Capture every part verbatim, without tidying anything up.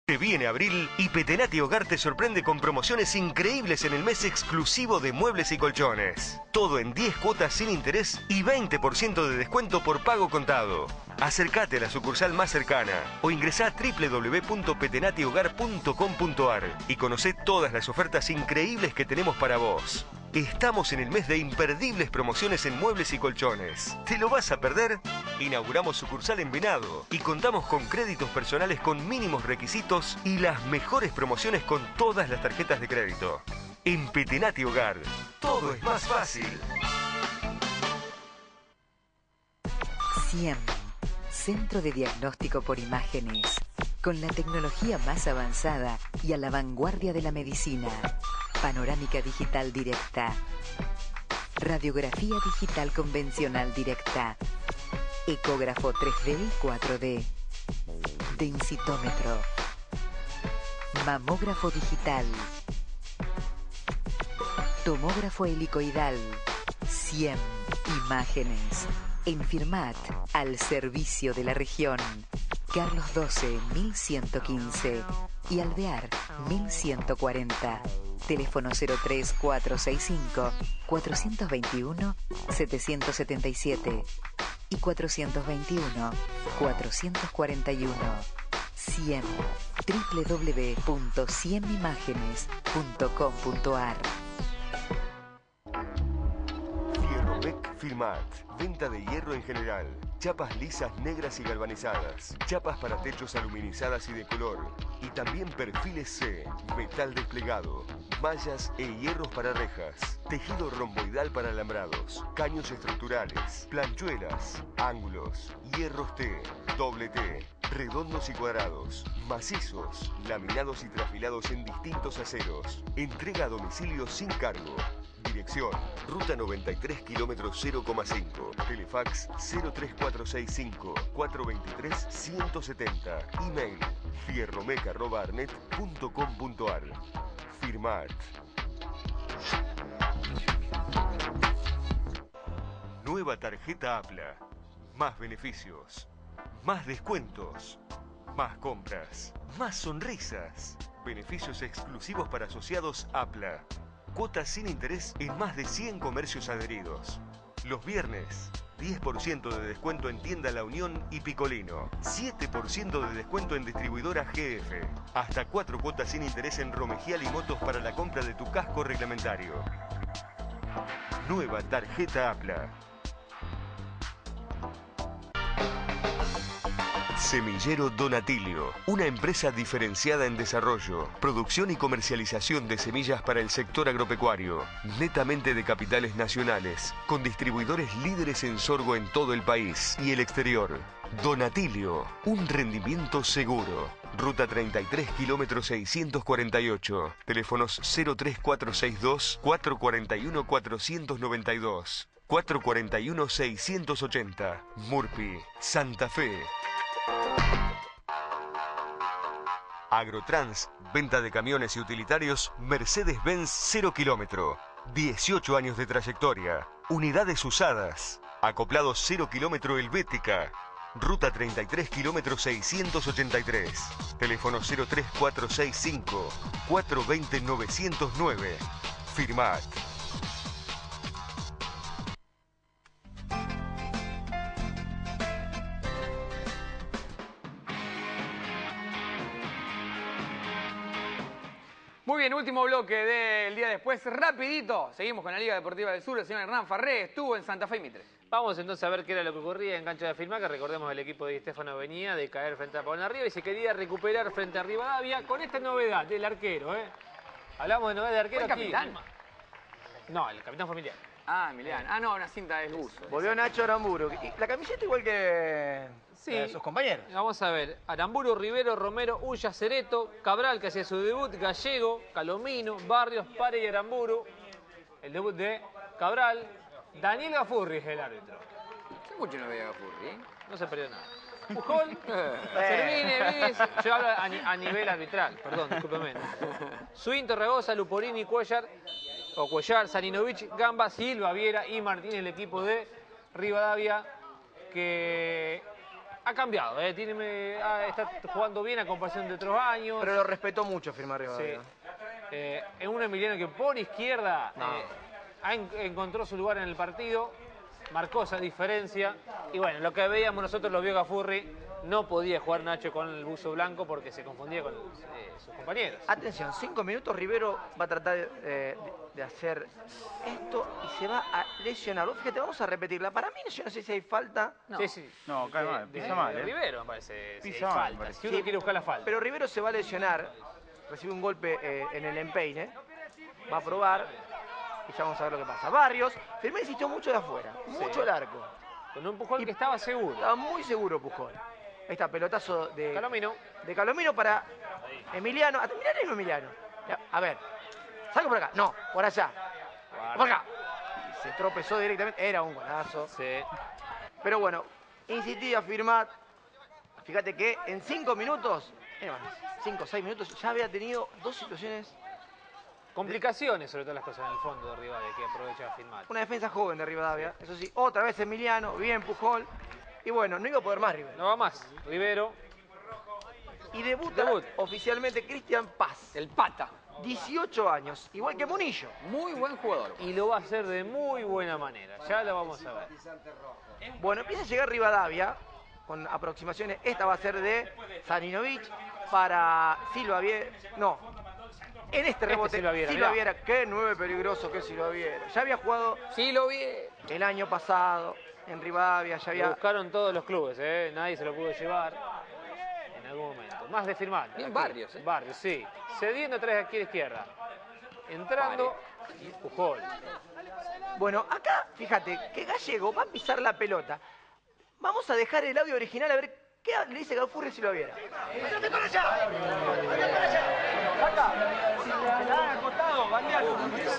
Te viene abril y Petenati Hogar te sorprende con promociones increíbles en el mes exclusivo de muebles y colchones. Todo en diez cuotas sin interés y veinte por ciento de descuento por pago contado. Acércate a la sucursal más cercana o ingresá a w w w punto petenati hogar punto com punto a r y conocé todas las ofertas increíbles que tenemos para vos. Estamos en el mes de imperdibles promociones en muebles y colchones. ¿Te lo vas a perder? Inauguramos sucursal en Venado y contamos con créditos personales con mínimos requisitos y las mejores promociones con todas las tarjetas de crédito. En Petenati Hogar, todo es más fácil. C I E M, Centro de Diagnóstico por Imágenes, con la tecnología más avanzada y a la vanguardia de la medicina. Panorámica digital directa. Radiografía digital convencional directa. Ecógrafo tres D y cuatro D. Densitómetro. Mamógrafo digital. Tomógrafo helicoidal. C I E M. Imágenes. En Firmat, al servicio de la región. Carlos doce, mil ciento quince. Y Alvear, mil ciento cuarenta. Teléfono cero tres cuatro seis cinco, cuatro dos uno, siete siete siete y cuatro dos uno, cuatro cuatro uno. C I E M, w w w punto ciemimágenes punto com punto a r. Fierromec Firmat. Venta de hierro en general. Chapas lisas, negras y galvanizadas. Chapas para techos aluminizadas y de color. Y también perfiles C, metal desplegado. Mallas e hierros para rejas. Tejido romboidal para alambrados. Caños estructurales. Planchuelas. Ángulos. Hierros T. Doble T. Redondos y cuadrados. Macizos. Laminados y trafilados en distintos aceros. Entrega a domicilio sin cargo. Dirección, Ruta noventa y tres, kilómetro cero coma cinco. Telefax cero tres cuatro seis cinco, cuatro dos tres, uno siete cero. Email, fierromec arroba arnet punto com punto a r. Firmat. Nueva tarjeta APLA. Más beneficios. Más descuentos. Más compras. Más sonrisas. Beneficios exclusivos para asociados APLA. Cuotas sin interés en más de cien comercios adheridos. Los viernes, diez por ciento de descuento en tienda La Unión y Picolino. siete por ciento de descuento en distribuidora G F. Hasta cuatro cuotas sin interés en Romegial y Motos para la compra de tu casco reglamentario. Nueva tarjeta APLA. Semillero Donatilio, una empresa diferenciada en desarrollo, producción y comercialización de semillas para el sector agropecuario, netamente de capitales nacionales, con distribuidores líderes en sorgo en todo el país y el exterior. Donatilio, un rendimiento seguro. Ruta treinta y tres, kilómetro seiscientos cuarenta y ocho. Teléfonos cero tres cuatro seis dos, cuatro cuatro uno, cuatro nueve dos, cuatro cuatro uno, seis ocho cero. Murpi, Santa Fe. Agrotrans, venta de camiones y utilitarios Mercedes-Benz cero kilómetro. dieciocho años de trayectoria. Unidades usadas. Acoplado cero kilómetro Helvética. Ruta treinta y tres, kilómetro seiscientos ochenta y tres. Teléfono cero tres cuatro seis cinco, cuatro dos cero, nueve cero nueve. Firmat. Muy bien, último bloque del día después. Rapidito, seguimos con la Liga Deportiva del Sur. El señor Hernán Farré estuvo en Santa Fe y Mitre. Vamos entonces a ver qué era lo que ocurría en cancha de Firmat, que recordemos el equipo de Di Stéfano venía de caer frente a Paulón Arriba y se quería recuperar frente a Rivadavia con esta novedad del arquero. ¿eh? Hablamos de novedad de arquero. ¿Fue el capitán? No, el capitán familiar. Ah, Emiliano. Ah, no, una cinta de buzo. Volvió Nacho Aramburu. Y la camiseta igual que sí, eh, sus compañeros. Vamos a ver. Aramburu, Rivero, Romero, Ulla, Cereto, Cabral, que hacía su debut, Gallego, Calomino, Barrios, Pare y Aramburu. El debut de Cabral. Daniel Gafurri es el árbitro. Hace mucho no veía a Gafurri, ¿eh? No se perdió nada. Pujol, Servine, Vives, yo hablo a, a nivel arbitral, perdón, discúlpeme. Suinto, Regosa, Luporini, Cuellar, o Cuellar, Saninovich, Gamba, Silva, Viera y Martín, el equipo de Rivadavia, que ha cambiado, ¿eh? Tiene, ha, está jugando bien a comparación de otros años. Pero lo respetó mucho Firmat Rivadavia. Sí. Eh, es un Emiliano que por izquierda No. eh, ha en, encontró su lugar en el partido, marcó esa diferencia. Y bueno, lo que veíamos nosotros lo vio Gafurri. No podía jugar Nacho con el buzo blanco porque se confundía con eh, sus compañeros. Atención, cinco minutos, Rivero va a tratar eh, de, de hacer esto y se va a lesionar. Vos fíjate, vamos a repetirla. Para mí, yo no sé si hay falta, No. Sí, sí. No, cae De- mal, de- pisa mal, de ¿eh? Rivero, me parece. Si Pisa hay mal, me falta. parece. Si uno Sí. quiere buscar la falta. pero Rivero se va a lesionar, recibe un golpe eh, en el empeine, va a probar y ya vamos a ver lo que pasa. Barrios, Firmat insistió mucho de afuera, mucho el arco. Con un Pujol que estaba seguro. Estaba muy seguro Pujol. Ahí está, pelotazo de Calomino. de Calomino para Emiliano. Mirá el Emiliano. A ver, salgo por acá. No, por allá. Por acá. Y se tropezó directamente. Era un golazo. Sí. Pero bueno, insistía Firmat. Fíjate que en cinco minutos, eh, bueno, cinco o seis minutos, ya había tenido dos situaciones. Complicaciones, sobre todas las cosas en el fondo de Rivadavia que aprovecha a filmar. Una defensa joven de Rivadavia. Eso sí, otra vez Emiliano, bien Pujol. Y bueno, no iba a poder más Rivero. No va más. Rivero. Y debuta Debut. oficialmente Cristian Paz. El Pata. dieciocho años, igual que Munillo. Muy buen jugador. Y lo va a hacer de muy buena manera. Ya lo vamos a ver. Bueno, empieza a llegar Rivadavia con aproximaciones. Esta va a ser de Saninovic para Silva Viera. No, en este rebote, Silva Viera, mirá. Viera. Qué nueve peligroso que Silva Viera. Ya había jugado Sí, lo vi. el año pasado en Rivadavia, ya Lo había... buscaron todos los clubes, ¿eh? Nadie se lo pudo llevar en algún momento. Más de firmar. Bien Aquí. Barrios, ¿eh? Barrios, sí. Cediendo tres aquí a la izquierda. Entrando. Y Pujol. Bueno, acá, fíjate, que Gallego va a pisar la pelota. Vamos a dejar el audio original a ver qué le dice Gafurri si lo viera. ¡Andate para allá! ¡Andate para allá! ¡Acá! ¡Se la dan al costado, bandealo!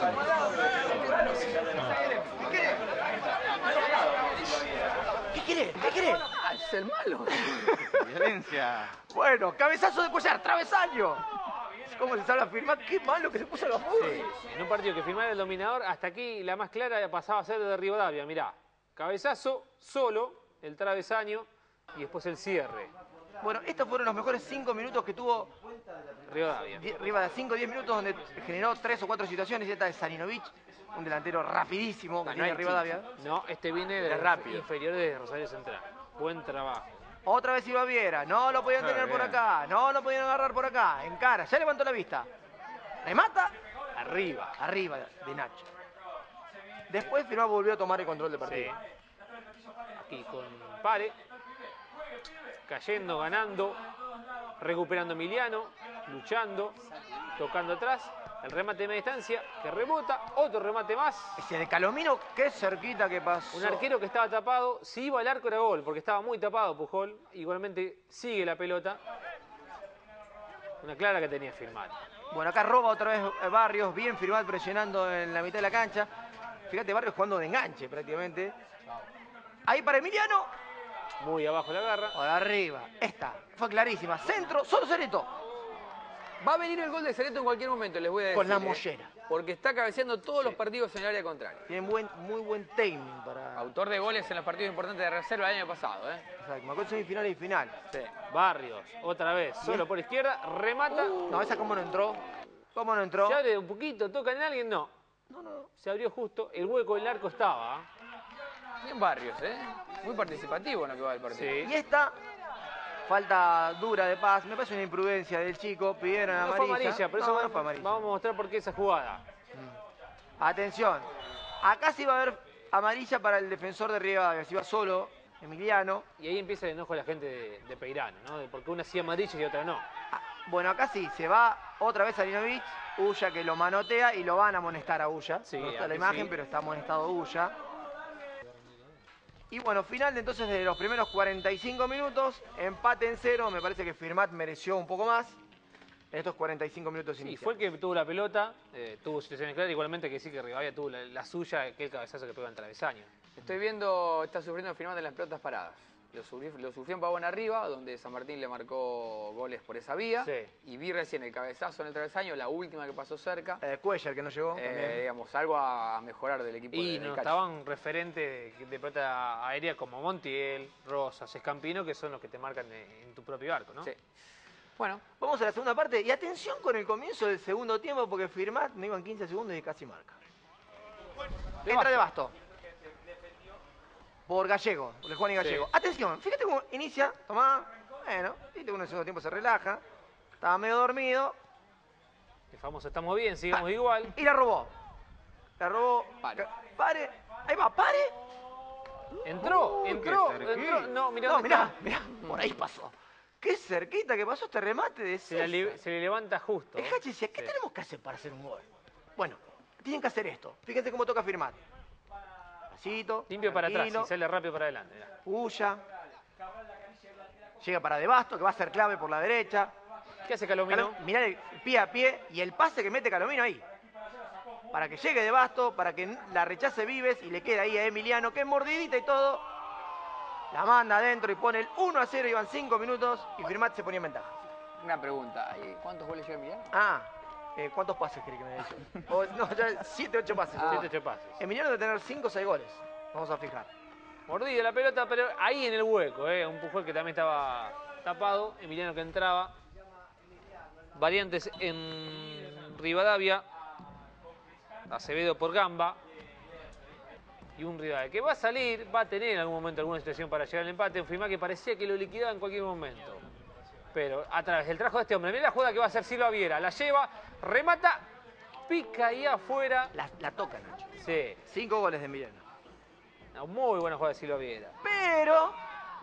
¿Qué quiere? ¿Qué quiere? Ah, es el malo. Violencia. Bueno, cabezazo de Cuellar, travesaño. ¿Cómo se sabe afirmar? Qué malo que se puso Gafurri. En un partido que firmara el dominador, hasta aquí la más clara pasaba a ser de Rivadavia. Mirá, cabezazo, solo, el travesaño y después el cierre. Bueno, estos fueron los mejores cinco minutos que tuvo Rivadavia. Rivadavia. cinco o diez minutos donde generó tres o cuatro situaciones. Y esta de Saninovic, un delantero rapidísimo que tiene Rivadavia. No, este viene de Es los rápido. inferiores de Rosario Central. Buen trabajo. Otra vez Silva Viera, no lo podían Ah, tener por bien. acá, no lo podían agarrar por acá, en cara, ya levantó la vista. Remata, Arriba. arriba de Nacho. Después Firmat volvió a tomar el control del Sí. partido. Aquí con Pare. Cayendo, ganando. Recuperando Emiliano. Luchando. Tocando atrás. El remate de media distancia que rebota. Otro remate más. Ese de Calomino, qué cerquita que pasó. Un arquero que estaba tapado. Si iba al arco era gol porque estaba muy tapado Pujol. Igualmente sigue la pelota. Una clara que tenía Firmat. Bueno, acá roba otra vez eh, Barrios, bien Firmat presionando en la mitad de la cancha. Fíjate, Barrios jugando de enganche prácticamente. Ahí para Emiliano. Muy abajo la garra. Ahora arriba. Esta fue clarísima. Centro, solo Cereto. Va a venir el gol de Cereto en cualquier momento, les voy a decir. Con la ¿eh? mollera. Porque está cabeceando todos los partidos en el área contraria. Tiene buen, muy buen timing para... Autor de goles en los partidos importantes de reserva el año pasado, ¿eh? Exacto, marcó semifinal y final. Sí. Barrios. Otra vez. Solo por izquierda. Remata. No, esa cómo no entró. ¿Cómo no entró? Se abre un poquito. Toca en alguien. No. No, no. Se abrió justo. El hueco del arco estaba. ¿eh? Bien Barrios, ¿eh? Muy participativo en lo que va del partido. Y esta, falta dura de Paz. Me parece una imprudencia del chico. Pidieron No amarilla. fue amarilla, pero eso no, va- no fue amarilla. vamos a mostrar por qué esa jugada. Atención. Acá sí va a haber amarilla para el defensor de Rivadavia. Si va solo, Emiliano. Y ahí empieza el enojo de la gente de, de Peirano, ¿no? De porque una sí amarilla y otra no. Ah, bueno, acá sí, se va otra vez a Linovic. Ulla que lo manotea y lo van a amonestar a Ulla. Sí, no está aquí la imagen, sí. pero está amonestado Ulla. Y bueno, final de, entonces de los primeros cuarenta y cinco minutos, empate en cero. Me parece que Firmat mereció un poco más en estos cuarenta y cinco minutos Sí, iniciales. fue el que tuvo la pelota, eh, tuvo situaciones claras, igualmente que sí que Rivadavia tuvo la, la suya, que el cabezazo que pegó en travesaño. Estoy viendo, está sufriendo Firmat en las pelotas paradas. lo, sufrió, lo sufrió en Pavón arriba, donde San Martín le marcó goles por esa vía. Sí. Y vi recién el cabezazo en el travesaño, la última que pasó cerca. Eh, Cuellar, que no llegó. Eh, también. digamos, algo a mejorar del equipo Y de, del no Cachi. estaban referentes de, de pelota aérea como Montiel, Rosas, Escampino, que son los que te marcan en, en tu propio arco, ¿no? Sí. Bueno, Vamos a la segunda parte y atención con el comienzo del segundo tiempo porque Firmat no iban quince segundos y casi marca. Entra de Basto. Por Gallego, por Juan y Gallego. Sí. Atención, fíjate cómo inicia, tomá, bueno, viste que uno en el segundo tiempo se relaja, estaba medio dormido El famoso estamos bien, sigamos Ah. igual. y la robó. La robó. Pare. Ca- Pare. Ahí va, pare. Entró, Uy, entró, qué cerquita. entró. No, mirá No, dónde mirá, está. mirá, por ahí pasó. Qué cerquita que pasó este remate de Se, la li- César. se le levanta justo. El Hachi decía, ¿qué Sí. tenemos que hacer para hacer un gol? Bueno, tienen que hacer esto. Fíjense cómo toca firmar. Pasito, Limpio para atrás tranquilo, y sale rápido para adelante. mirá. puya. Llega para De Basto, que va a ser clave por la derecha. ¿Qué hace Calomino? Calo- Mirá el pie a pie y el pase que mete Calomino ahí. Para que llegue De Basto, para que la rechace Vives y le quede ahí a Emiliano, que es mordidita y todo. La manda adentro y pone el uno a cero, iban cinco minutos y Firmat se ponía en ventaja. una pregunta. ¿y ¿Cuántos goles lleva Emiliano? Ah, eh, ¿cuántos pases crees que me dicho? O, no, ya siete, ocho pases. Ah. Siete, ocho pases. Emiliano debe tener cinco o seis goles. Vamos a fijar. Mordida la pelota, pero ahí en el hueco, ¿eh? Un Pujol que también estaba tapado. Emiliano que entraba. Variantes en Rivadavia. Acevedo por Gamba. Y un Rivadavia que va a salir, va a tener en algún momento alguna situación para llegar al empate. Un Firmat que parecía que lo liquidaba en cualquier momento. Pero a través del trabajo de este hombre. Mira la jugada que va a hacer Silva Viera. La lleva, remata, pica ahí afuera. La, la toca, Nacho. Sí, Cinco goles de Emiliano. una muy buena jugada de Silva Viera. Pero,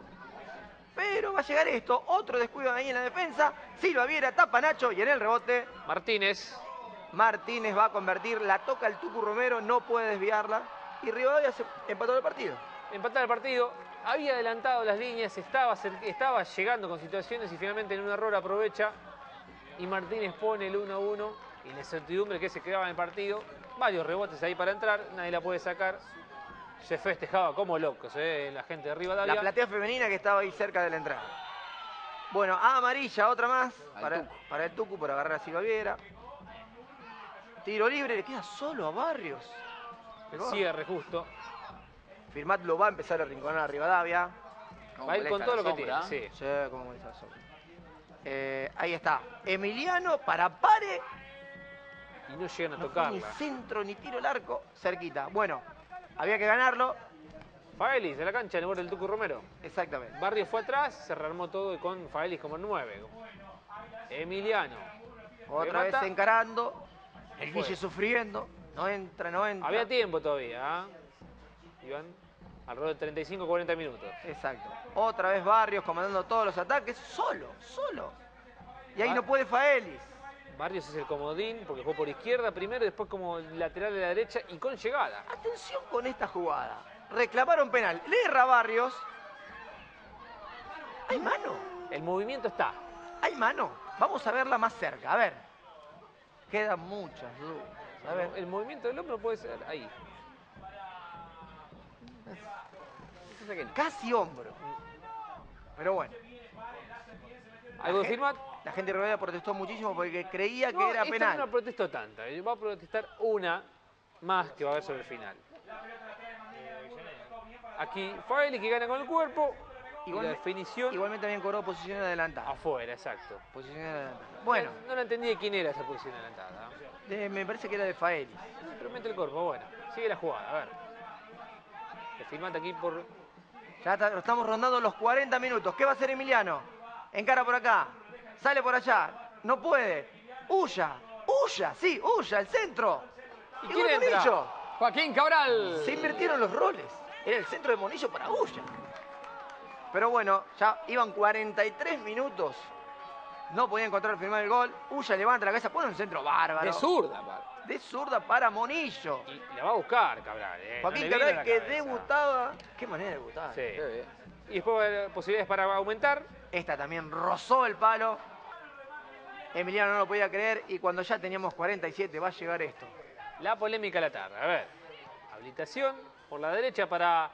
pero va a llegar esto. Otro descuido ahí en la defensa. Silva Viera tapa a Nacho y en el rebote Martínez. Martínez va a convertir. La toca el Tucu Romero, no puede desviarla. Y Rivadavia se empató el partido. Empatar el partido, había adelantado las líneas, estaba, cer- estaba llegando con situaciones y finalmente en un error aprovecha y Martínez pone el uno a uno y la incertidumbre que se quedaba en el partido, varios rebotes ahí para entrar, nadie la puede sacar, se festejaba como locos ¿eh? La gente de Rivadavia. La platea femenina que estaba ahí cerca de la entrada. Bueno, a amarilla, otra más Al para, Tucu. para el Tucu por agarrar a Silva Viera. Tiro libre, le queda solo a Barrios. El cierre justo, Firmat lo va a empezar a rinconar a Rivadavia. ¿Cómo va a ir con molesta todo la lo que sombra, tiene, ¿eh? sí. Sí, cómo molesta la sombra. Eh, ahí está. Emiliano para Pare. Y no llegan a No fue ni tocarla. centro ni tiro al arco. Cerquita. Bueno, había que ganarlo. Faelis de la cancha en lugar del Tucu Romero. Exactamente. Barrio fue atrás, se rearmó todo con Faelis como nueve. Emiliano. Otra remata. vez encarando. El Fue. Guille sufriendo. No entra, no entra. Había tiempo todavía, ¿ah? Iban alrededor de treinta y cinco a cuarenta minutos. Exacto. Otra vez Barrios comandando todos los ataques. Solo, solo. Y ahí Ah. no puede Faelis. Barrios es el comodín porque jugó por izquierda primero, después como lateral de la derecha y con llegada. Atención con esta jugada. Reclamaron penal. Le erra Barrios. ¿Hay mano? El movimiento está. ¿Hay mano? Vamos a verla más cerca. A ver. Quedan muchas dudas. A ver. El movimiento del hombro puede ser ahí. No sé qué no. Casi hombro. Pero bueno. ¿Algo de La Firmat? gen- La gente de Rivadavia protestó muchísimo porque creía que No, era esta penal. no protestó tanta. eh, Va a protestar una más que va a haber sobre el final. Aquí Faeli que gana con el cuerpo. Y la Igualme- definición Igualmente también cobró posición adelantada. afuera, exacto. Posición adelantada. Bueno, No, no la entendí de quién era esa posición adelantada. ¿eh? de- me parece que era de Faelis. Pero mete el cuerpo, bueno. Sigue la jugada, a ver. El Firmat aquí por... Ya está- estamos rondando los cuarenta minutos. ¿Qué va a hacer Emiliano? Encara por acá. Sale por allá. No puede. Huya. Huya. Sí, huya. El centro. ¿Y Y quién gol entra? Monillo. Joaquín Cabral. Se invirtieron los roles. Era el centro de Monillo para Huya. Pero bueno, ya iban cuarenta y tres minutos. No podía encontrar firmar el gol. Huya levanta la cabeza. Pone un centro bárbaro. De zurda, aparte. De zurda para Monillo. Y la va a buscar Cabral, ¿eh? No Joaquín le vino a Cabral la que cabeza. debutaba. Qué manera de debutar. Sí. Qué bien. Y después va a haber posibilidades para aumentar. Esta también rozó el palo. Emiliano no lo podía creer y cuando ya teníamos cuarenta y siete va a llegar esto. La polémica a la tarde. A ver. Habilitación por la derecha para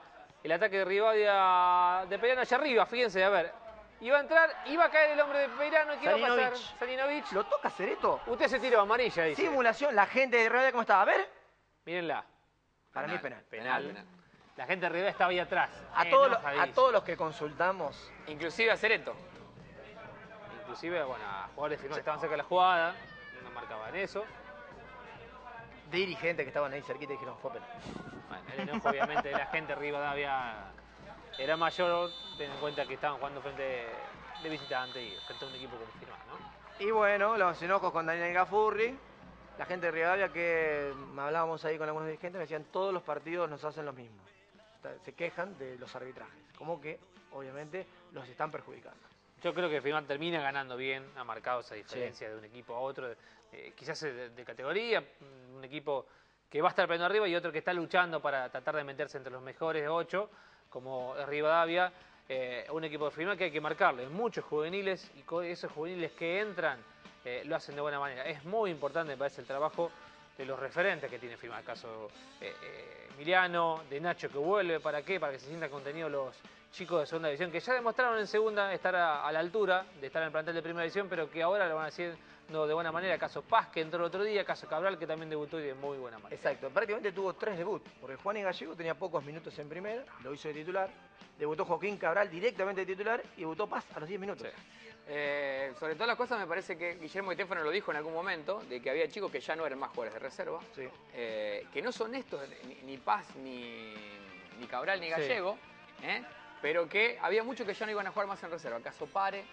el ataque de Rivadavia de Peirano allá arriba, fíjense, a ver. Iba a entrar, iba a caer el hombre de Peirano, ¿qué iba a pasar? Salinovic. ¿Lo toca Cereto? Usted se tiró, amarilla, dice. Simulación, la gente de Rivadavia, ¿cómo está? A ver. Mírenla. Para mí es penal. Penal. penal. La gente de Rivadavia estaba ahí atrás. A, todos los, a todos los que consultamos. Inclusive a Cereto. Inclusive, bueno, a jugadores que no estaban cerca de la jugada, no marcaban eso. Dirigentes que estaban ahí cerquita y dijeron, fue penal. Bueno, el enojo obviamente de la gente de Rivadavia era mayor, teniendo en cuenta que estaban jugando frente de visitante y frente a un equipo confirmado, ¿no? Y bueno, los enojos con Daniel Gafurri, la gente de Rivadavia que hablábamos ahí con algunos dirigentes, me decían, todos los partidos nos hacen lo mismo. Se quejan de los arbitrajes, como que obviamente los están perjudicando. Yo creo que Firmat termina ganando bien, ha marcado esa diferencia sí. de un equipo a otro, eh, quizás de, de categoría, un equipo que va a estar peleando arriba y otro que está luchando para tratar de meterse entre los mejores ocho, como es Rivadavia, eh, un equipo de Firmat que hay que marcarle, muchos juveniles y con esos juveniles que entran eh, lo hacen de buena manera. Es muy importante, me parece, el trabajo de los referentes que tiene Firmat, el caso eh, eh, Emiliano, de Nacho que vuelve, ¿para qué? Para que se sientan contenidos los chicos de segunda división, que ya demostraron en segunda estar a, a la altura de estar en el plantel de primera división, pero que ahora lo van a hacer no, de buena manera. Caso Paz, que entró el otro día, caso Cabral, que también debutó y de muy buena manera. Exacto, prácticamente tuvo tres debuts, porque Juan y Gallego tenía pocos minutos en primera, lo hizo de titular, debutó Joaquín Cabral directamente de titular y debutó Paz a los diez minutos. Sí. Eh, sobre todas las cosas me parece que Guillermo Itéfano lo dijo en algún momento, de que había chicos que ya no eran más jugadores de reserva, sí. eh, que no son estos, ni, ni Paz, ni, ni Cabral, ni Gallego, sí. ¿eh? pero que había muchos que ya no iban a jugar más en reserva. Caso Pare,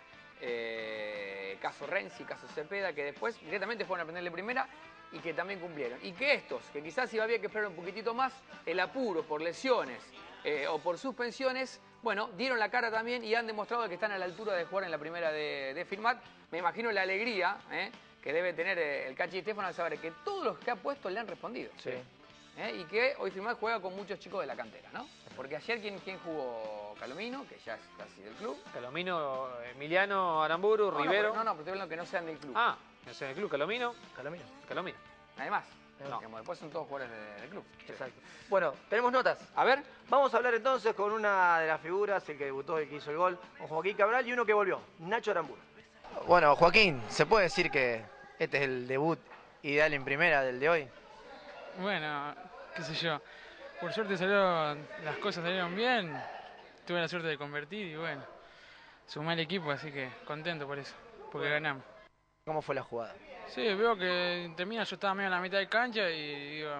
eh, caso Renzi, caso Cepeda, que después directamente fueron a aprenderle primera y que también cumplieron. Y que estos, que quizás iba a haber que esperar un poquitito más, el apuro por lesiones eh, o por suspensiones, bueno, dieron la cara también y han demostrado que están a la altura de jugar en la primera de, de Firmat. Me imagino la alegría eh, que debe tener el Cachi Itéfano al saber que todos los que ha puesto le han respondido. Sí. ¿Eh? Y que hoy Firmat juega con muchos chicos de la cantera, ¿no? Porque ayer, ¿quién, quién jugó? Calomino, que ya es casi del club. Calomino, Emiliano, Aramburu, no, Rivero. No, no, no, pero estoy hablando que no sean del club. Ah, no sean del club. Calomino. Calomino. Calomino. Además, no. digamos, después son todos jugadores de, del club. Exacto. Bueno, tenemos notas. A ver. Vamos a hablar entonces con una de las figuras, el que debutó y que hizo el gol, con Joaquín Cabral, y uno que volvió, Nacho Aramburu. Bueno, Joaquín, ¿se puede decir que este es el debut ideal en primera del de hoy? Bueno, qué sé yo, por suerte salieron, las cosas salieron bien, tuve la suerte de convertir y bueno, sumé al equipo, así que contento por eso, porque bueno. ganamos. ¿Cómo fue la jugada? Sí, veo que termina, yo estaba medio en la mitad de cancha y digo,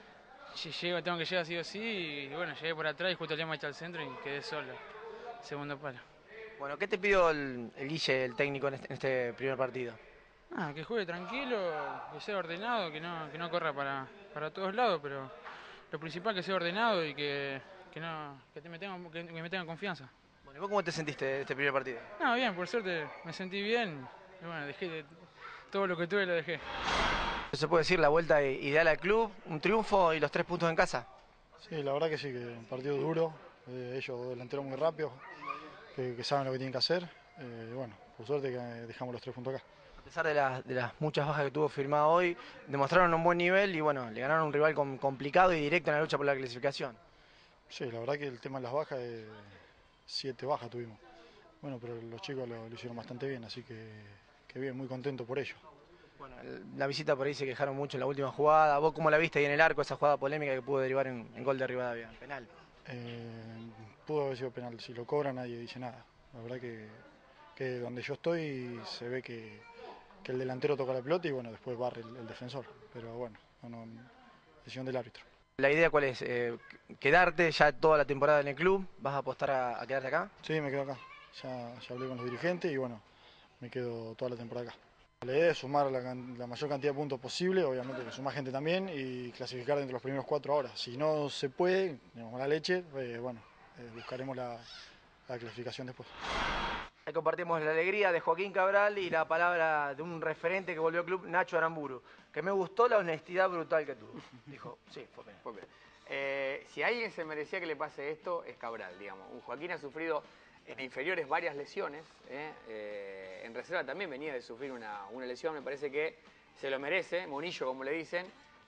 si llego, tengo que llegar sí o sí, y bueno, llegué por atrás y justo el Lema está al centro y quedé solo, segundo palo. Bueno, ¿qué te pidió el, el Guille, el técnico, en este, en este primer partido? Ah, que juegue tranquilo, que sea ordenado, que no, que no corra para, para todos lados, pero lo principal que sea ordenado y que, que, no, que, te me, tenga, que, que me tengan confianza. Bueno, ¿y vos cómo te sentiste de este primer partido? No, bien, por suerte me sentí bien y bueno, dejé de, todo lo que tuve lo dejé. ¿Se puede decir la vuelta ideal al club, un triunfo y los tres puntos en casa? Sí, la verdad que sí, que un partido duro, eh, ellos delanteros muy rápidos, que, que saben lo que tienen que hacer, eh, y bueno, por suerte que dejamos los tres puntos acá. A pesar de, la, de las muchas bajas que tuvo firmado hoy, demostraron un buen nivel y bueno, le ganaron a un rival con, complicado y directo en la lucha por la clasificación. Sí, la verdad que el tema de las bajas, eh, siete bajas tuvimos. Bueno, pero los chicos lo, lo hicieron bastante bien, así que, que bien, muy contento por ello. Bueno, la visita por ahí se quejaron mucho en la última jugada. ¿Vos cómo la viste ahí en el arco, esa jugada polémica que pudo derivar en, en gol de Rivadavia? Penal. Eh, pudo haber sido penal, si lo cobra nadie dice nada. La verdad que, que donde yo estoy se ve que, que el delantero toca la pelota y bueno, después barre el, el defensor. Pero bueno, no, no, decisión del árbitro. ¿La idea cuál es? Eh, ¿Quedarte ya toda la temporada en el club? ¿Vas a apostar a, a quedarte acá? Sí, me quedo acá. Ya, ya hablé con los dirigentes y bueno, me quedo toda la temporada acá. La idea es sumar la, la mayor cantidad de puntos posible, obviamente que sumar gente también y clasificar dentro de los primeros cuatro ahora. Si no se puede, tenemos la leche, eh, bueno, eh, buscaremos la, la clasificación después. Ahí compartimos la alegría de Joaquín Cabral y la palabra de un referente que volvió al club, Nacho Aramburu, que me gustó la honestidad brutal que tuvo. Dijo, sí, fue bien. Fue bien. Eh, si alguien se merecía que le pase esto, es Cabral, digamos. Joaquín ha sufrido en inferiores varias lesiones, ¿eh? Eh, en reserva también venía de sufrir una, una lesión, me parece que se lo merece, Monillo como le dicen,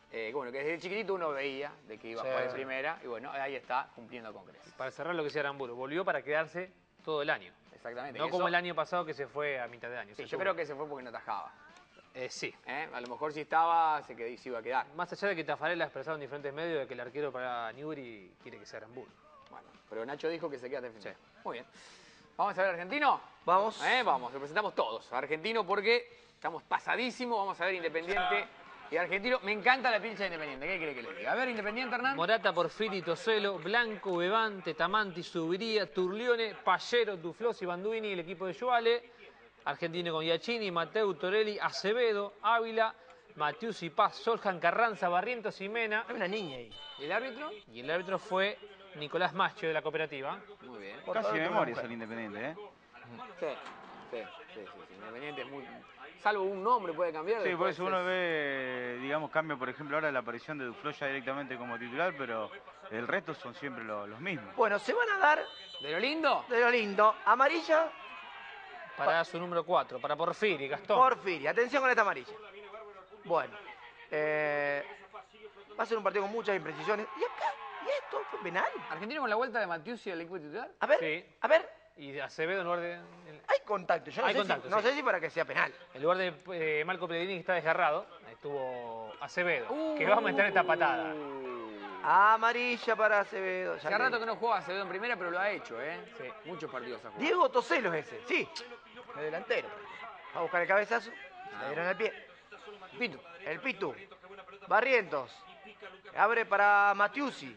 Eh, bueno, que desde chiquitito uno veía de que iba Sí. a jugar en primera. Y bueno, ahí está cumpliendo con creces. Para cerrar lo que decía Aramburu, volvió para quedarse todo el año. Exactamente. No que como eso- el año pasado que se fue a mitad de año. Sí, se yo tuvo. creo que se fue porque no atajaba. Eh, sí. ¿Eh? A lo mejor si estaba, se, quedó, se iba a quedar. Más allá de que Tafarel ha expresado en diferentes medios de que el arquero para Newbery quiere que sea Aramburu. Bueno, pero Nacho dijo que se queda defensa. Muy bien. ¿Vamos a ver Argentino? Vamos. ¿Eh? Vamos, lo presentamos todos. Argentino porque estamos pasadísimos. Vamos a ver Independiente y Argentino. Me encanta la pincha de Independiente. ¿Qué quiere que le diga? A ver, Independiente, Hernán. Morata, Porfiri, Toselo, Blanco, Bevante, Tamanti, Subiría, Turlione, Pallero, Duflos y Banduini, el equipo de Joale. Argentino con Giacchini, Mateu, Torelli, Acevedo, Ávila, Matius y Paz, Soljan, Carranza, Barrientos y Mena. Hay una niña ahí. ¿Y el árbitro? Y el árbitro fue Nicolás Macho de la cooperativa. Muy bien. Casi de memoria es el Independiente, ¿eh? Sí, sí, sí, sí, sí. Independiente es muy... Salvo un nombre puede cambiar. Sí, por después eso uno es- ve, digamos, cambio, por ejemplo, ahora la aparición de Duflo ya directamente como titular, pero el resto son siempre lo- los mismos. Bueno, se van a dar ¿De lo lindo? de lo lindo. Amarilla, Para su número cuatro, para Porfiri, Gastón. Porfiri. Atención con esta amarilla. Bueno, eh, va a ser un partido con muchas imprecisiones. ¿Y acá? ¿Y esto? ¿Fue penal? ¿Argentino con la vuelta de Matiusi al equipo titular? A ver, Sí. a ver. Y de Acevedo en lugar de... Hay contacto. Yo no, Hay sé, contacto, si, no sí. sé si para que sea penal. En lugar de eh, Marco Pellegrini, que está desgarrado, estuvo Acevedo, Uh, que va a meter esta patada. Amarilla para Acevedo. ya Hace te rato digo. que no juega Acevedo en primera, pero lo ha hecho, ¿eh? Sí. Muchos partidos ha jugado. Diego Toselo es ese, sí. El delantero. Va a buscar el cabezazo. Le dieron el pie. Pitu. El Pitu. Barrientos. Abre para Matiusi.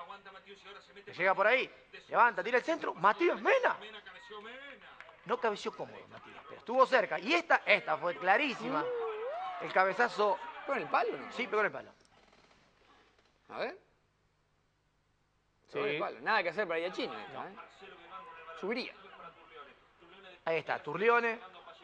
Que llega por ahí. Levanta, tira el centro. Matías Mena. No cabeció cómodo, Matías, pero estuvo cerca. Y esta, esta fue clarísima. El cabezazo. ¿Pegó en el palo o no? Sí, pegó en el palo. A ver. Sí. Pegó en el palo. Nada que hacer para Giacchini esta, ¿eh? Subiría. Ahí está, Turlione.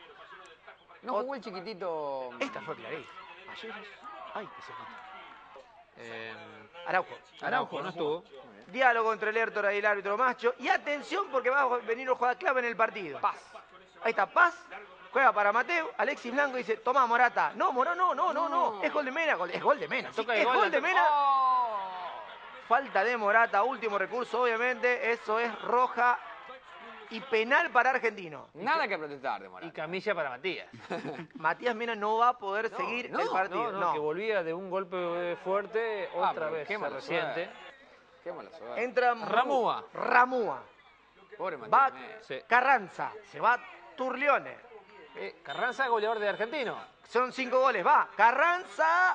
No jugó el chiquitito... Esta fue clarísima. Ayer. Ay, que se fue. Eh, Araujo. Araujo no estuvo. Diálogo entre el Hértora y el árbitro Macho. Y atención porque va a venir una jugada clave en el partido. Paz. Ahí está, Paz. Juega para Mateo. Alexis Blanco dice, toma Morata. No, Morata, no, no, no, no. No. Es gol de Mena. gol- Es gol de Mena. sí, Toca de es gol, gol la de to- Mena. ¡Oh! Falta de Morata. Último recurso, obviamente. Eso es roja y penal para Argentino. Nada que protestar de Y Morata. camilla para Matías. Matías Mena no va a poder No, seguir no, el partido. No, no, que volvía de un golpe fuerte Ah, otra pero vez, qué mala reciente. suerte. Qué mala suerte. Entra Ramúa. Ramúa. Pobre Matías Va Mena. Sí. Carranza. Se va Turlione. Eh, Carranza, goleador de Argentino. Son cinco goles. Va Carranza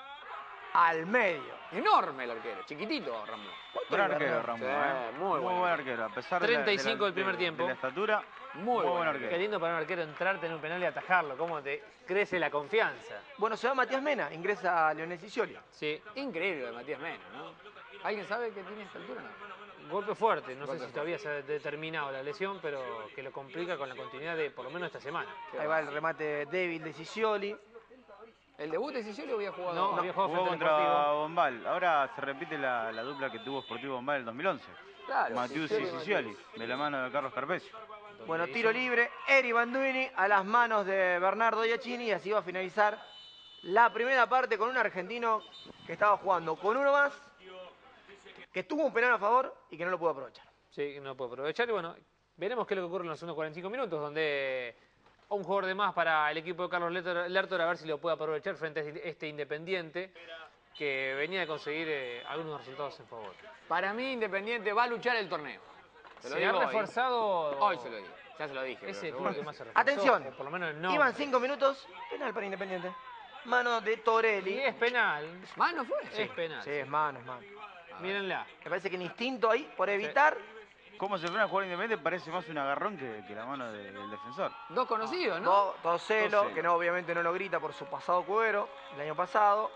al medio. Enorme el arquero. Chiquitito, Ramón. Buen arquero, Ramón, Sí, ¿eh? muy buen buen arquero. A pesar de la- treinta y cinco de la, del primer de- tiempo. de la estatura, Muy buen buen arquero. Qué lindo para un arquero entrar, tener un penal y atajarlo. Cómo te crece la confianza. Bueno, se va Matías Mena. Ingresa Leonel Sicioli. Sí. Increíble lo de Matías Mena, ¿no? ¿Alguien sabe qué tiene a esta altura? No. Golpe fuerte. No Golpe sé si todavía se ha determinado la lesión, pero que lo complica con la continuidad de por lo menos esta semana. Ahí va el remate débil de Sicioli. ¿El debut de Sicioli había jugado? No, había jugado Jugó frente contra al Sportivo. Bombal. Ahora se repite la, la dupla que tuvo Sportivo Bombal en el dos mil once. Claro. Matius y Sicioli, de la mano de Carlos Carpesio. Bueno, tiro libre. Eri Banduini a las manos de Bernardo Giacchini. Y así va a finalizar la primera parte con un argentino que estaba jugando con uno más, que tuvo un penal a favor y que no lo pudo aprovechar. Sí, no puedo aprovechar. Y bueno, veremos qué es lo que ocurre en los segundos cuarenta y cinco minutos, donde un jugador de más para el equipo de Carlos Lertor, Lertor, a ver si lo puede aprovechar frente a este Independiente que venía de conseguir eh, algunos resultados en favor. Para mí, Independiente va a luchar el torneo. Se lo Se digo ha hoy. reforzado. Hoy se lo digo. Ya se lo dije. Ese pero club que seguro. más se reforzó. Atención. o Por lo menos el nombre. Iban cinco minutos. Penal para Independiente. Mano de Y Torelli. es penal. ¿Mano fue? Es penal. Sí, es mano, es mano. Mírenla. Me parece que el instinto ahí, por evitar... Cómo se frena a jugar Independiente parece más un agarrón que, que la mano de- del defensor. Dos conocidos, ¿no? Do- Toselo, Toselo. que no, obviamente no lo grita por su pasado cuero, el año pasado.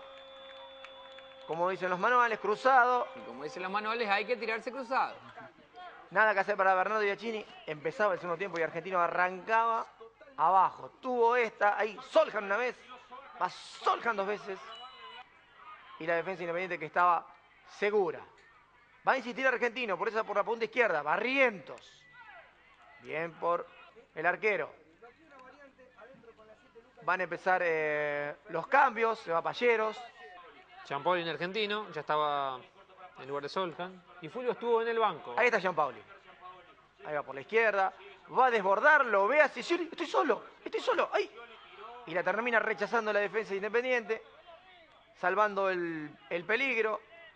Como dicen los manuales, cruzado. Y como dicen los manuales, hay que tirarse cruzado. Nada que hacer para Bernardo Giacchini. Empezaba el segundo tiempo y Argentino arrancaba abajo. Tuvo esta, ahí Soljan una vez, va Soljan dos veces. Y la defensa Independiente que estaba segura. Va a insistir Argentino, por esa por la punta izquierda. Barrientos. Bien por el arquero. Van a empezar eh, los cambios. Se va Palleros. Gianpaoli en argentino, ya estaba en lugar de Soljan. Y Fulvio estuvo en el banco. Ahí está Gianpaoli. Ahí va por la izquierda. Va a desbordar, lo ve a Sicioli. Estoy solo, estoy solo. ¡Ay! Y la termina rechazando la defensa de Independiente. Salvando el, el peligro.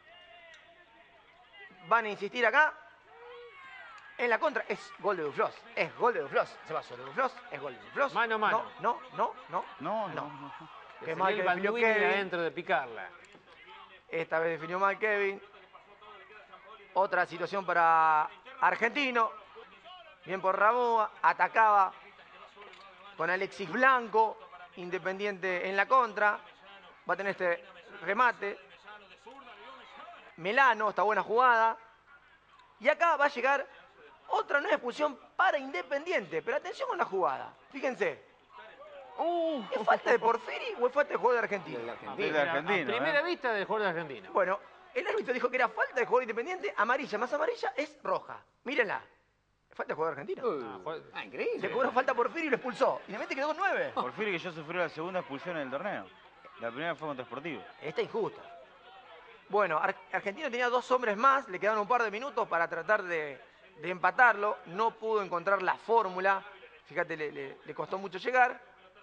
Van a insistir acá. En la contra es gol de Duflos. Es gol de Duflos. Se va solo Duflos. Es gol de Duflos. Mano a mano. No, no, no, no. No, no, no. Qué Definió mal el que definió Balduini Kevin. adentro de picarla. Esta vez definió mal Kevin. Otra situación para Argentino. Bien por Ramón. Atacaba con Alexis Blanco. Independiente en la contra. Va a tener este remate. Melano, esta buena jugada. Y acá va a llegar otra nueva expulsión para Independiente. Pero atención con la jugada. Fíjense. Uh, ¿Es falta de Porfiri o es falta de jugador de Argentina? Del De argentino. Argentina, A primera ¿eh? vista del jugador de Argentina. Bueno, el árbitro dijo que era falta de jugador Independiente. Amarilla más amarilla es roja. Mírenla. Falta de jugador argentino. Uh, Ah, fue- ah, increíble. Le cobró falta a Porfiri y lo expulsó. Independiente quedó con nueve. Porfirio que ya sufrió la segunda expulsión en el torneo. La primera fue contra Sportivo. Está injusta. Bueno, Ar- Argentino tenía dos hombres más, le quedaron un par de minutos para tratar de, de empatarlo. No pudo encontrar la fórmula. Fíjate, le, le- le costó mucho llegar.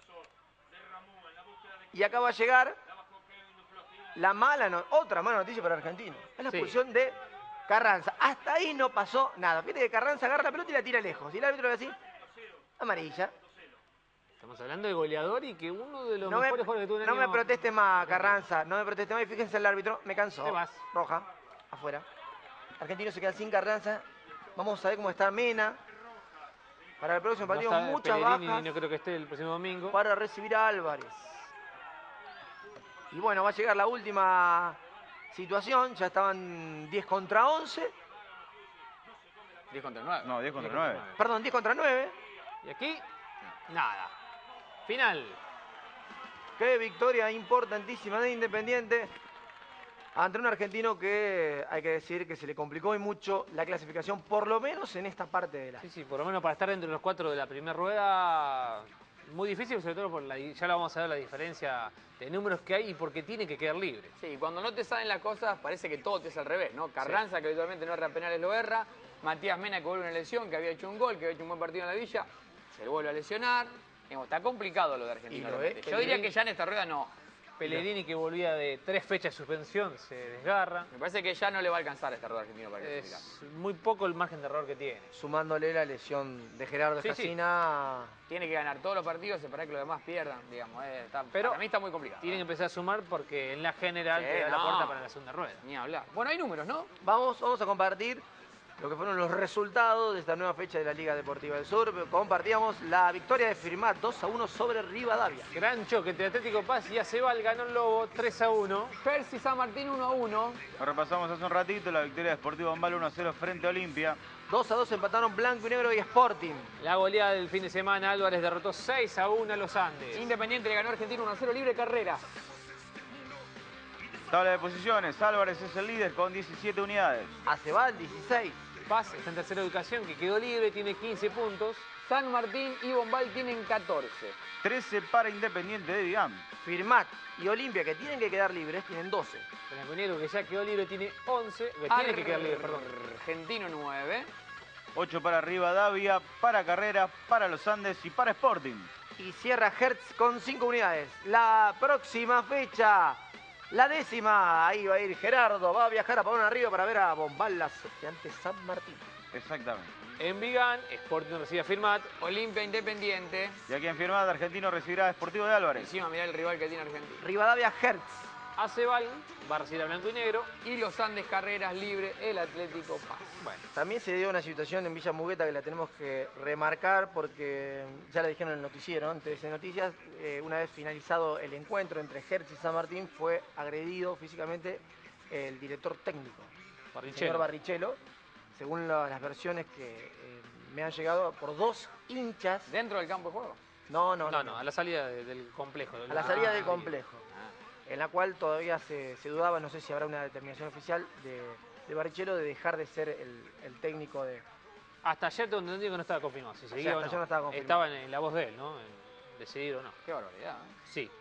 Y acá va a llegar la mala, no- otra mala noticia para Argentino. Es la Sí. expulsión de Carranza. Hasta ahí no pasó nada. Fíjate que Carranza agarra la pelota y la tira lejos. Y el árbitro ve así, amarilla. Estamos hablando de goleador y que uno de los No me, mejores jugadores que tuvo en el no me año- proteste más, Carranza. No me proteste más. Y fíjense el árbitro. Me cansó. Te vas. Roja. Afuera. Argentino se queda sin Carranza. Vamos a ver cómo está Mena. Para el próximo No partido, está muchas Pellegrini, bajas no creo que esté el próximo domingo. para recibir a Álvarez. Y bueno, va a llegar la última situación. Ya estaban diez contra once. diez contra nueve. No, diez contra nueve. Perdón, diez contra nueve. Y aquí, nada. Final. Qué victoria importantísima de Independiente ante un argentino que hay que decir que se le complicó y mucho la clasificación, por lo menos en esta parte de la... Sí, sí, por lo menos para estar entre los cuatro de la primera rueda, muy difícil, sobre todo por la, ya lo vamos a ver la diferencia de números que hay y porque tiene que quedar libre. Sí, cuando no te salen las cosas parece que todo te es al revés, ¿no? Carranza, que habitualmente no erra penales, lo erra. Matías Mena, que vuelve una lesión, que había hecho un gol, que había hecho un buen partido en la Villa, se le vuelve a lesionar. Digamos, está complicado lo de Argentina. Y lo realmente. es, Yo diría Pellegrini. que ya en esta rueda no. Pellegrini, que volvía de tres fechas de suspensión, se desgarra. Me parece que ya no le va a alcanzar esta rueda argentina para clasificar. Es muy poco el margen de error que tiene. Sumándole la lesión de Gerardo Sí, sí. Jacina. Tiene que ganar todos los partidos, separar que los demás pierdan, digamos. eh, está- Pero para mí está muy complicado. Tienen que empezar a sumar porque en la general Sí, te da la no. puerta para la segunda rueda. Ni hablar. Bueno, hay números, ¿no? Vamos, vamos a compartir lo que fueron los resultados de esta nueva fecha de la Liga Deportiva del Sur. Compartíamos la victoria de Firmat dos a uno sobre Rivadavia. Gran choque entre Atlético Paz y Acebal, ganó el Lobo tres a uno. Percy San Martín uno a uno. Lo repasamos hace un ratito, la victoria de Sportivo Bombal uno a cero frente a Olimpia. dos a dos empataron Blanco y Negro y Sporting. La goleada del fin de semana, Álvarez derrotó seis a uno a los Andes. Independiente le ganó a Argentina uno a cero, libre carrera. Tabla de posiciones, Álvarez es el líder con diecisiete unidades. Acebal dieciséis. Paz está en tercera ubicación, que quedó libre, tiene quince puntos. San Martín y Bombal tienen catorce. trece para Independiente de Vigam. Firmat y Olimpia, que tienen que quedar libres, tienen doce. Blanco y Negro, que ya quedó libre, tiene once. Que tiene que quedar libre, perdón. Argentino nueve. ocho para Rivadavia, para Carrera, para los Andes y para Sporting. Y cierra Hertz con cinco unidades. La próxima fecha, la décima, ahí va a ir Gerardo, va a viajar a Pavón Arriba para ver a Bombal, las ante San Martín. Exactamente. En Vigán, Sporting recibe a Firmat. Olimpia Independiente. Y aquí en Firmat, Argentino recibirá a Sportivo de Álvarez. Encima mirá el rival que tiene Argentina. Rivadavia Hertz. Acebal va a recibir a Blanco y Negro. Y los Andes Carreras libre, el Atlético Paz. Bueno, también se dio una situación en Villa Mugueta que la tenemos que remarcar porque ya la dijeron en el noticiero, antes de noticias, eh, una vez finalizado el encuentro entre Hertz y San Martín, fue agredido físicamente el director técnico, el Barrichello. señor Barrichello, según la- las versiones que eh, me han llegado por dos hinchas. ¿Dentro del campo de juego? No, no, No, no, a la salida de- del complejo. a la salida Ah, del bien. complejo, en la cual todavía se, se dudaba, no sé si habrá una determinación oficial de, de Barrichello de dejar de ser el, el técnico de... Hasta ayer tengo entendido que no estaba confirmado. Si seguía hasta o no. ayer no estaba confirmado. Estaba en, en la voz de él, ¿no? En decidir o no. Qué barbaridad. ¿eh? Sí.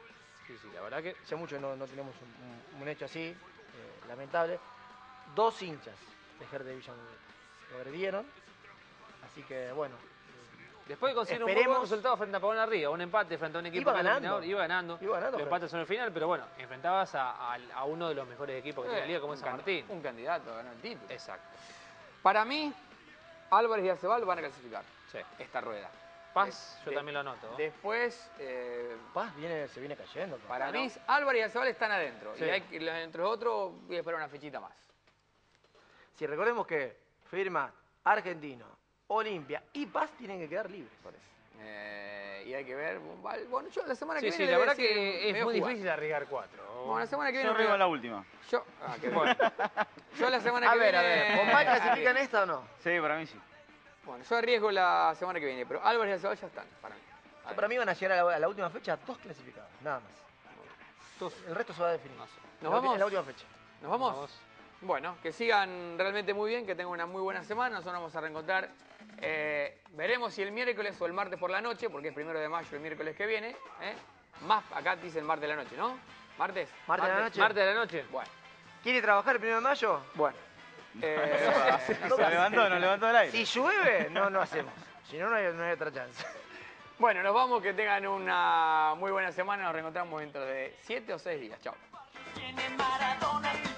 Sí, sí, la verdad que... Hace mucho no, no tenemos un, un, un hecho así, eh, lamentable. Dos hinchas de Hertha de Villa lo agredieron, así que bueno. Después de conseguir un muy buen resultado frente a Pavón Arriba, un empate frente a un equipo iba ganando. iba ganando. Iba ganando. Los empates son el final, pero bueno, enfrentabas a, a, a uno de los mejores equipos que Eh, tiene la liga, como es San Martín. Un candidato a ganar el título. Exacto. Para mí, Álvarez y Acebal van a clasificar Sí. esta rueda. Paz, De- yo de- también lo anoto. Después, eh, Paz viene, se viene cayendo. Paz. para mí, Álvarez y Acebal están adentro. Sí. Y hay que, entre los otros, voy a esperar una fechita más. Si recordemos que firma Argentino, Olimpia y Paz tienen que quedar libres. Por eso. Eh, y hay que ver. Bueno, yo la semana Sí, que sí, viene. la debe verdad decir, que me es voy a muy jugar. difícil arriesgar cuatro. Bueno, la semana que viene. Yo me arriba voy a- la última. Yo, ah, qué bueno. Yo la semana A que ver, a viene. ver, ¿Bombay clasifica en esta o no? Sí, para mí sí. Bueno, yo arriesgo la semana que viene, pero Álvarez y Acebal ya están para mí. Yo, para mí van a llegar a la, a la última fecha dos clasificados, nada más. Dos. El resto se va a definir. Nos La vamos. ulti- En la última fecha. ¿Nos vamos? Bueno, que sigan realmente muy bien, que tengan una muy buena semana. Nosotros nos vamos a reencontrar. Eh, veremos si el miércoles o el martes por la noche, porque es primero de mayo el miércoles que viene. ¿eh? Más, acá dice el martes de la noche, ¿no? ¿Martes? ¿Martes de la noche? Martes de la noche. Bueno, ¿Quiere trabajar el primero de mayo? bueno. Eh, Se levantó, no levantó el aire. Si llueve, no, no hacemos. Si no, no hay, no hay otra chance. bueno, nos vamos, que tengan una muy buena semana. Nos reencontramos dentro de siete o seis días. Chao. Tiene Maradona.